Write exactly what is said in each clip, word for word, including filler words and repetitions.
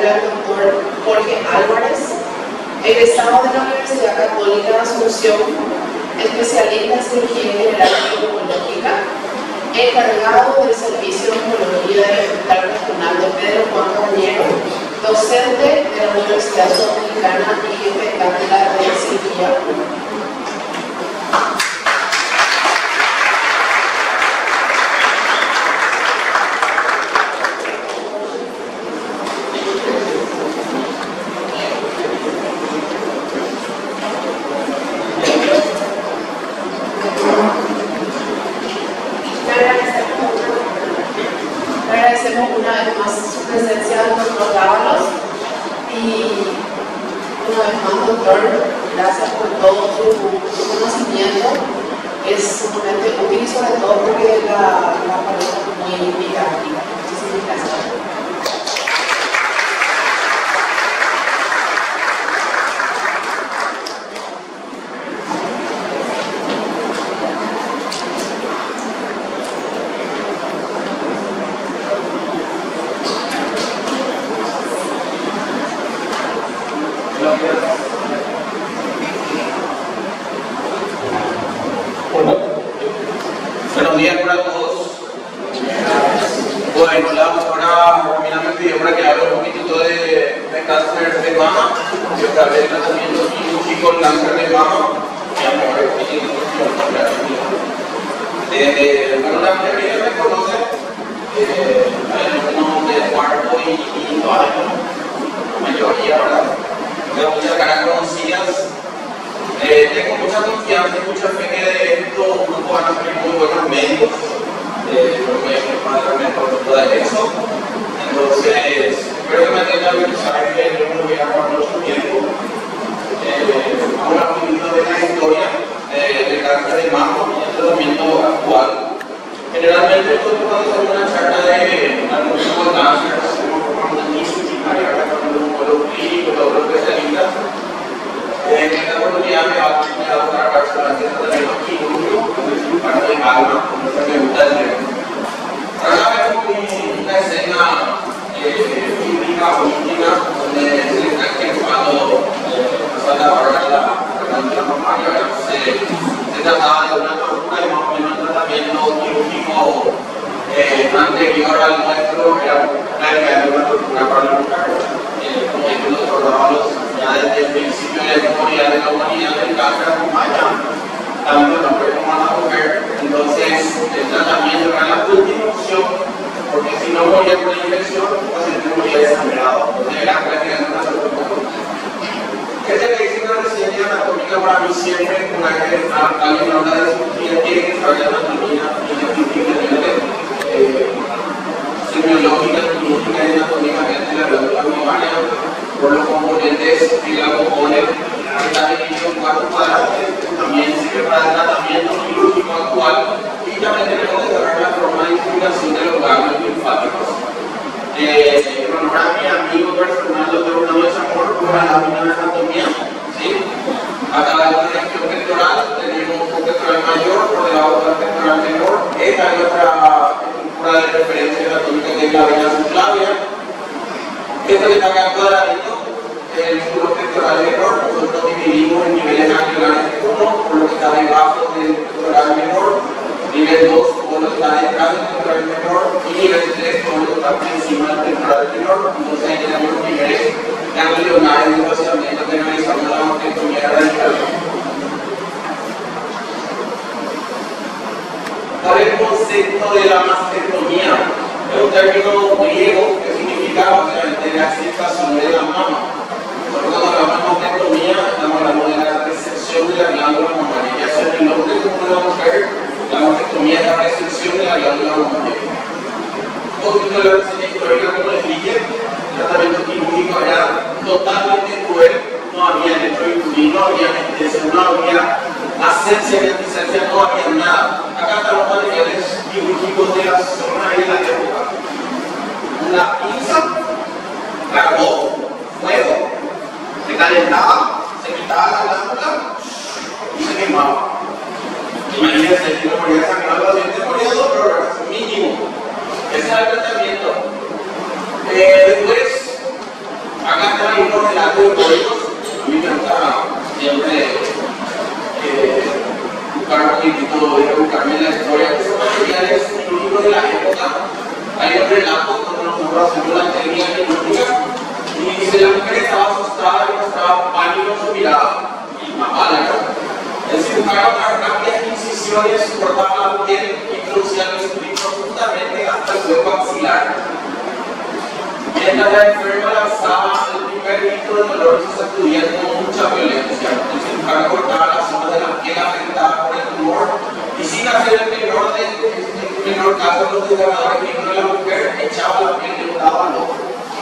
presentarle al doctor Jorge Álvarez, egresado de la Universidad Católica de Asunción, especialista en cirugía general y oncológica, encargado del servicio de oncología del Hospital Regional de Pedro Juan Caballero, docente de la Universidad Sudamericana y jefe de cátedra de cirugía. Agradecemos una vez más su presencia al doctor Dávalos y una vez más, doctor, gracias por todo su, su conocimiento. Es sumamente útil, sobre todo porque la, la pareja es muy didáctica. Muchísimas gracias. Buenos días para todos. Bueno, la doctora Romina me pidió para que hable un poquitito de, de cáncer de mama. Yo acabé de tratamiento quirúrgico con cáncer de mama. Eh, bueno, la mayoría me conoce. Eh, hay algunos de cuarto y quinto año. La mayoría, ¿verdad? Tengo muchas caras conocidas. Eh, tengo mucha confianza y mucha fe que de estos grupos van a salir muy buenos médicos. Eh, creo que es para mejor todo eso. Entonces, espero que me tengan que saber que yo no voy a acabar mucho tiempo. Eh, ahora un poquito de la historia eh, del cáncer de mama y el tratamiento actual. Generalmente, nosotros cuando hacemos una charla de algún tipo de cáncer, hacemos una disciplinaria, hablando de un polo clínico, todos los especialistas. En esta oportunidad me va a acompañar a otra persona que está tratando quirúrgico, parte de alma, como se me gusta decir. Ahora vemos una escena física o íntima donde se le está equipando pasando ahora la glándula mamaria. Se trataba de una tortura y más o menos un tratamiento quirúrgico anterior al nuestro, era prácticamente una tortura para la mujer. Como el doctor Dávalos ya desde el principio de la historia de la humanidad del cáncer acompaña tanto el hombre como a la mujer. Entonces, el tratamiento era la última opción, porque si no moría por la infección, el paciente moría desangrado. Entonces, era prácticamente una tortura. Esta medicina reciente y anatómica para mí siempre, una vez que alguien habla de cirugía, tiene que saber la anatomía indiscutiblemente. Semiológica, quirúrgica y anatómicamente la glándula mamaria, por los componentes que la componen, está dividido en cuatro cuadrantes, también sirve para el tratamiento quirúrgico actual y también tenemos que saber la forma de infiltración de los ganglios linfáticos. Eh, en honor a mi amigo personal, doctor Fernando Chamorro, por la lámina de anatomía, ¿sí? Acá en la región pectoral tenemos un pectoral mayor, por debajo del pectoral menor. Esta es nuestra estructura de referencia anatómica que es la vena subclavia. Esto que está acá cuadradito es el músculo pectoral menor. Nosotros dividimos en niveles gangliolares uno por lo que está debajo del pectoral menor, nivel dos por lo que está detrás del pectoral menor y nivel tres por lo que está por encima del pectoral menor. Entonces ahí tenemos los niveles ganglionares de vaciamiento que realizamos la mastectomía radical. Por el concepto de la mastectomía, es un término griego que significa básicamente la extirpación de la mama. Nosotros cuando hablamos de mastectomía estamos hablando de la resección de la glándula mamaria, ya sea en el hombre como en la mujer. La mastectomía es la resección de la glándula mamaria. Un poquito de la reseña histórica, como les dije, el tratamiento quirúrgico era totalmente cruel, no había electroinsulina, no había anestesia, no había asepsia ni antisepsia, no había nada. Acá están los materiales quirúrgicos de la zona y de la época. Una pinza, carbón, fuego, se calentaba, se quitaba la glándula y se quemaba. Imagínense, si no moría sangrado, el paciente moría dos horas, mínimo. Ese era el tratamiento. Eh, después, de códigos, a mí me gusta siempre eh, buscar un poquitito, ir a buscarme en la historia, que son materiales quirúrgicos de la época. Hay un relato donde nosotros hacemos la técnica quirúrgica y dice: la mujer estaba asustada y mostraba pánico en su mirada y mamá la cara. El cirujano tras rápidas incisiones cortaba la mujer y introducía el bisturí profundamente hasta el hueco axilar. Mientras la enferma lanzaba el primer grito de dolor y se sacudía con mucha violencia. El cirujano cortaba la zona de la piel afectada por el tumor y, sin hacer el menor, de, el menor caso de los desgarradores miembros de la mujer, echaba la piel de un lado al otro.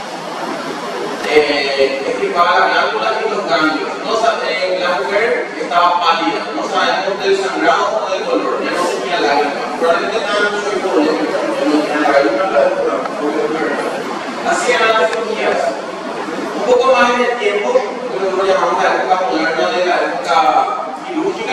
Eh, extirpaba la glándula y los ganglios. No, eh, la mujer estaba pálida, no sabíamos del sangrado o del dolor, ya no tenía lágrimas. Probablemente estaba mucho hipovolémica, ya no tenía lágrimas, la hacían las cirugías. Un poco más en el tiempo, lo que nosotros llamamos la época moderna de la época quirúrgica,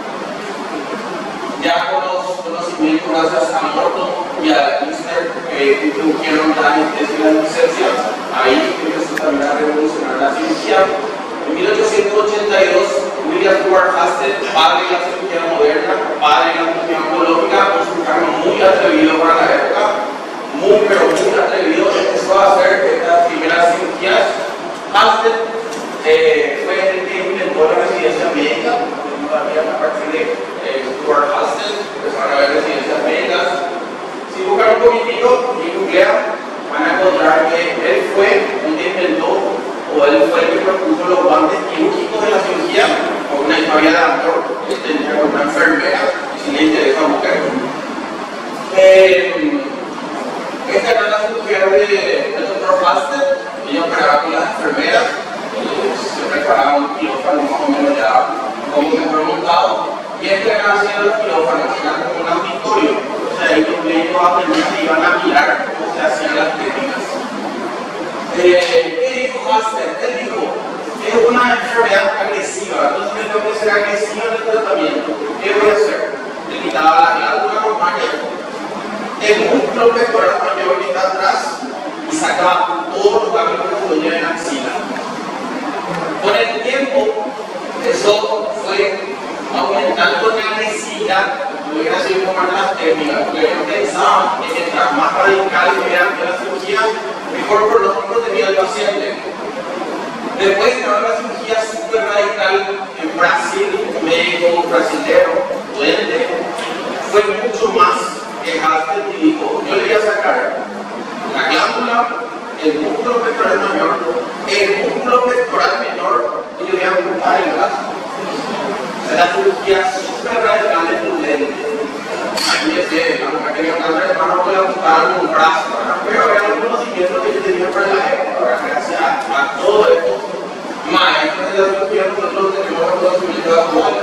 ya con los conocimientos gracias a Morton y a Lister, que introdujeron la anestesia y la anestesia, ahí empezó también a revolucionar la cirugía. En mil ochocientos ochenta y dos, William Stuart Hasted, padre de la cirugía moderna, padre de la cirugía oncológica, un cirujano muy atrevido para la época, muy pero muy atrevido, empezó a hacer estas primeras cirugías. Hasted eh, fue el que inventó la residencia médica, todavía a partir de eh, Stuart Hasted, empezaron a haber residencias médicas. Si buscan un poquitito y googlean, van a encontrar que él fue el que inventó, o él fue el que propuso los guantes quirúrgicos de la cirugía, con una historia de amor que tenía con una enfermera, y si le interesa buscar. Eh, esta era la cirugía del doctor Hasted. Ella operaba con las enfermeras, eh, se preparaba un quirófano más o menos ya como mejor montado, y este era haciendo los quirófanos, eran como un auditorio. O sea, ellos ellos aprendían y iban a mirar cómo se hacían las técnicas. Eh, ¿Qué dijo Hasted? Él dijo: es una enfermedad agresiva, entonces yo tengo que ser agresivo en el tratamiento. ¿Qué voy a hacer? Le quitaba la glándula mamaria, el músculo pectoral mayor que está atrás, y sacaba todos los ganglios que se en la axila. Con el tiempo, eso fue aumentando la agresividad. Hubiera sido como las técnicas, porque ellos pensaban que mientras más radicales eran de la cirugía, mejor pronóstico tenía el paciente. Después de la cirugía súper radical en Brasil, un médico brasileño, duende, fue mucho más que Hasted y dijo: yo le voy a sacar la glándula, el músculo pectoral mayor, el músculo pectoral menor, y le voy a ocupar el brazo. O sea, la cirugía súper radical de prudente. Aquí es que la mujer quería cáncer de mano, voy a ocupar un brazo, pero era un conocimiento que yo tenía para la época, gracias a todo esto. Maestros de la cirugía, nosotros tenemos el conocimiento de actual.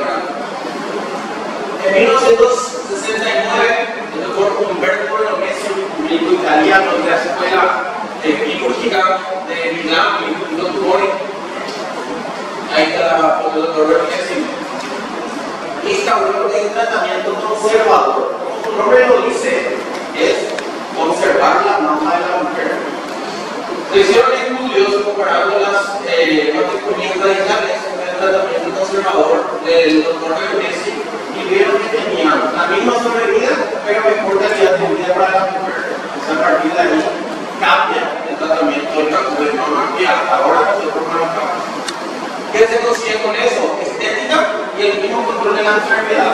En mil novecientos sesenta y nueve, el doctor Umberto Bolognesi, un médico italiano de la escuela eh, quirúrgica de Milán, el Instituto Tumori, ahí está la foto del doctor Bolognesi, instauró un tratamiento conservador. Como su nombre lo dice, es conservar la mama de la mujer. Se hicieron estudios comparando las eh, mastectomías radicales con el tratamiento conservador del doctor Bolognesi, y vieron que tenían la misma sobrevida, pero mejor calidad de vida para la mujer. Entonces, a partir de ahí cambia el tratamiento del cáncer de mama, y hasta ahora nosotros manejamos. ¿Qué se consigue con eso? Estética y el mismo control de la enfermedad.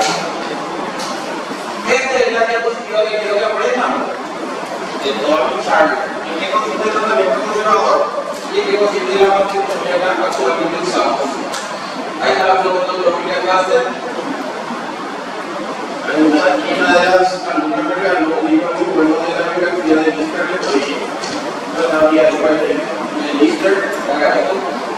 Esta es la diapositiva que quiero que aprendan de toda mi charla. ¿En qué consiste el tratamiento conservador? ¿Y en qué consiste la mastectomía que actualmente usamos? Ahí está la fotográfica de Hasted. Hay una, una de las alumnas me regaló un libro muy bueno de la biografía de Lister Lecoy, la vía de Lister, la galleta.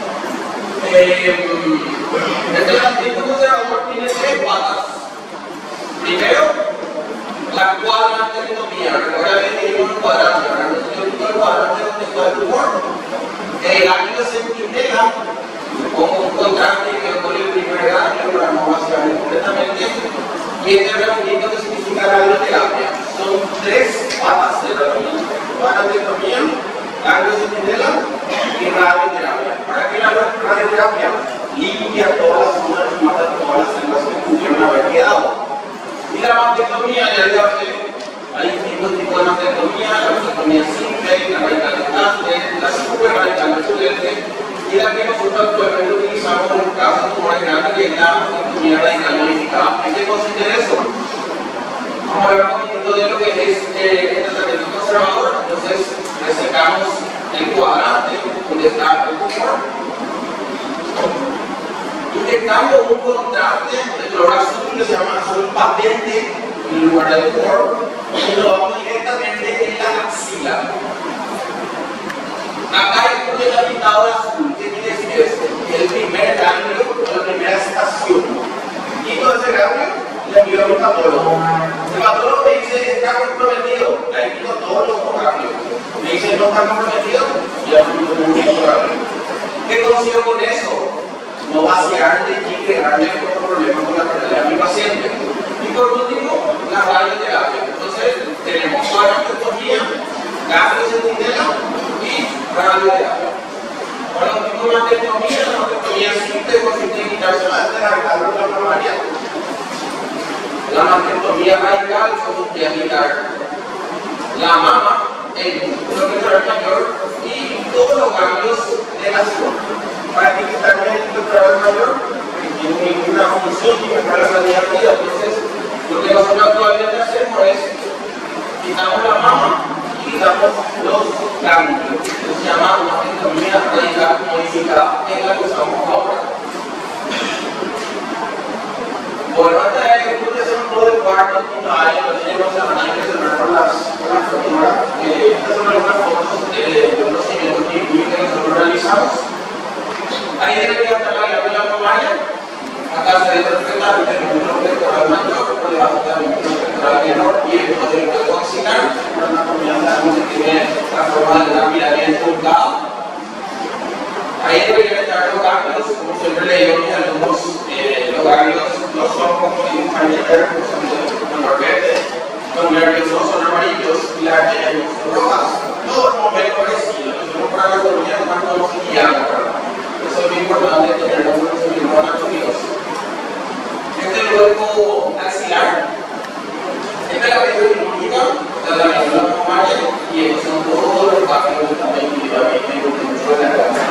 El tratamiento conservador tiene tres patas. Primero, la cuadranterectomía. Recuerda que tenemos un cuadrante, ahora no tenemos un cuadrante donde está el tumor. El ganglio centinela, pongo un contraste que con el primer ganglio para no vaciarlo completamente. Y este tratamiento que significa radioterapia. Son tres patas de tratamiento: cuadranterectomía, ganglio centinela y radioterapia. Para que la terapia limpia todas las zonas y mata todas las células que pudieron haber quedado. Y la mastectomía, ya le hablé, hay distintos tipos de mastectomía: la mastectomía simple, la radical distante, la super radical excelente, y la que nosotros actualmente utilizamos en los casos de tumores grandes, que es la mastectomía radical modificada. ¿En qué consiste eso? Vamos a ver un poquito de lo que es eh, el tratamiento conservador. Entonces, resecamos el cuadrante donde está el tumor, inyectamos un contraste de color azul que se llama azul patente en lugar del tumor, y lo vamos directamente en la axila. Acá hay un delimitado de azul. ¿Qué quiere decir esto? El primer ganglio, la primera estación. Y todo ese ganglio le envío a mi patólogo. El patólogo me dice: está comprometido. Le envío todos los ganglios. Me dice: no está comprometido. Y ya me un único ganglio. ¿Qué consigo con eso? No vaciarle y crearle otro problema con la fertilidad a mi paciente. Y por último, la radioterapia. Entonces, tenemos mastectomía, gasto de centinela y radioterapia. Para los tipos de mastectomía, la mastectomía simple consiste en quitarse la arteria de la mamaria. La mastectomía radical consiste en quitar la mama, el músculo pectoral mayor y todos los ganglios de la zona. Para que quitarme el pectoral mayor, tiene ninguna función ni mejorar la calidad de vida. Entonces, lo que nosotros actualmente hacemos es quitamos la mama y quitamos los ganglios. Eso se llama mastectomía radical modificada, que es la que usamos ahora. Bueno, esta es una utilización de cuarto, quinto año, los niños se van a impresionar por las fracturas. Estas son algunas fotos de los procedimientos que nosotros realizamos. Ahí debería estar la glándula mamaria. Acá se detecta el músculo pectoral mayor, por debajo está el músculo pectoral menor y el músculo coaxilar. Una anatomía que tiene la forma de una pirámide truncada. Ahí deberían estar los ganglios, como siempre le digo a mis alumnos, eh, los ganglios no son como dibujan el cuerpo, son de color verde, los nervios no son amarillos y las arterias no son rojas. Todos como ven parecido. Nosotros para la anatomía no podemos guiar, ¿verdad? Eso es muy importante tener los conocimientos anatómicos. Este es el cuerpo axilar. Esta es la región quirúrgica, esta es la glándula mamaria y estos son todos los ganglios que están individualmente dentro de la glándula.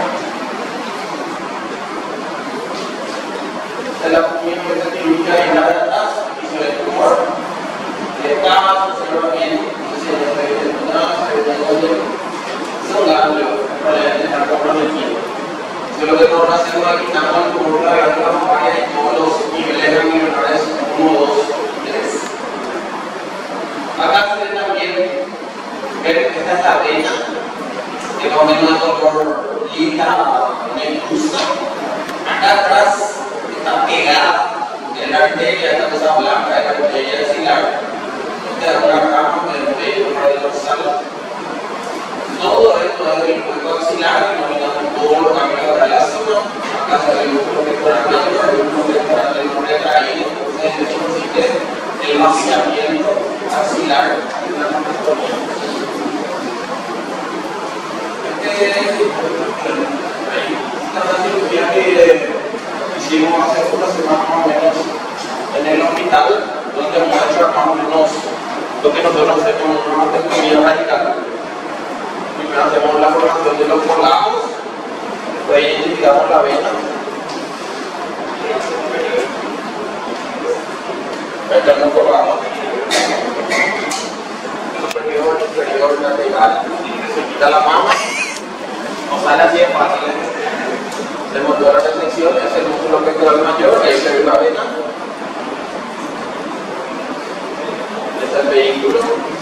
Esta es la región quirúrgica y la de atrás, aquí se ve el tumor. Acá se observa bien, se ve el tumor, se ve el tumor. Son ganglios para estar comprometidos. Lo que nosotros hacemos aquí, quitamos el tumor de la glándula mamaria y todos los niveles ganglionares uno, dos, tres. Acá se ve también, ven, esta es la vena, que más o menos de color lila, negruzca. Acá atrás está pegada en la arteria, esta cosa blanca de la arteria axilar. Esta es una rama del vello radiodorsal. Todo esto es el cuerpo axilar, denominamos todos los ganglios de la zona. Acá se ve el músculo pectoral mayor, el músculo pectoral menor retraído. Entonces, esto consiste en el vaciamiento axilar de la mastectomía. Esta es una cirugía que hicimos hace una semana más o menos en el hospital, donde muestra más o menos lo que nosotros hacemos en una mastectomía radical. Primero hacemos la formación de los polacos, después identificamos la vena. Esta es un polacos. Superior, inferior, lateral. Se quita la mama. No sale así de fácil. Hacemos todas las secciones, el músculo pectoral mayor, ahí se ve la vena. Este es el vehículo.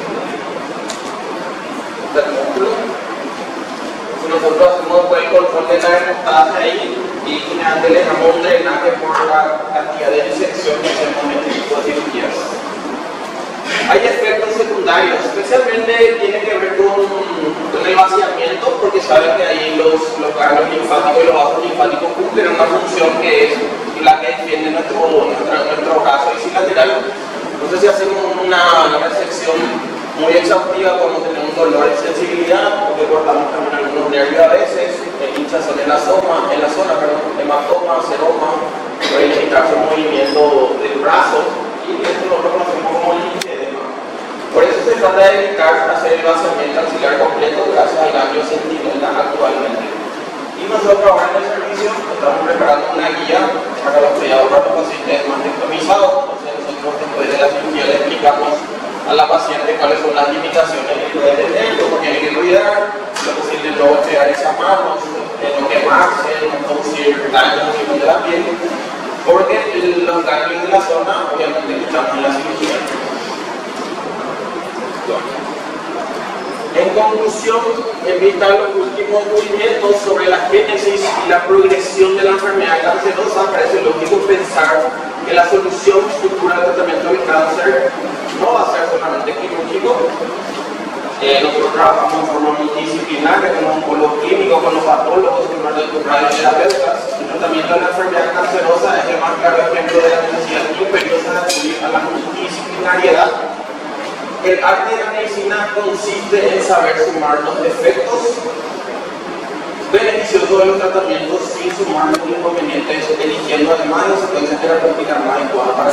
Del músculo. Nosotros hacemos el control de la hemostasa ahí y finalmente le damos un drenaje por la cantidad de disección que hacemos en este tipo de cirugías. Hay efectos secundarios, especialmente tiene que ver con, con el vaciamiento, porque saben que ahí los, los ganglios linfáticos y los vasos linfáticos cumplen una función que es la que defiende nuestro, nuestro, nuestro brazo icilateral. Entonces, si hacemos una, una resección muy exhaustiva cuando tenemos dolor y sensibilidad, porque cortamos también algunos nervios a veces, hinchazón en la zona, en la zona, perdón, hematoma, seroma, puede limitarse el movimiento del brazo y esto lo conocemos como linfedema. Por eso se trata de evitar hacer el vaciamiento axilar completo gracias al ganglio centinela actualmente. Y nosotros ahora en el servicio estamos preparando una guía para los cuidados para los pacientes mastectomizados. Entonces nosotros después de la cirugía le explicamos a la paciente cuáles son las limitaciones que puede tener, cómo tiene que cuidar, lo posible no golpear esas manos, no quemarse, no producir daño de la piel, porque los ganglios de la zona obviamente estamos en la cirugía. En conclusión, en vista de los últimos movimientos sobre la génesis y la progresión de la enfermedad cancerosa, parece lógico pensar que la solución futura del tratamiento del cáncer no va a ser solamente quirúrgico. Eh, nosotros trabajamos en forma multidisciplinaria con los oncólogos clínicos, con los patólogos, con los radioterapeutas. El tratamiento de la enfermedad cancerosa es el más claro ejemplo de la necesidad imperiosa de acudir a la multidisciplinariedad. El arte de la medicina consiste en saber sumar los defectos beneficiosos de los tratamientos sin sumar los inconvenientes, eligiendo además la secuencia terapéutica más adecuada para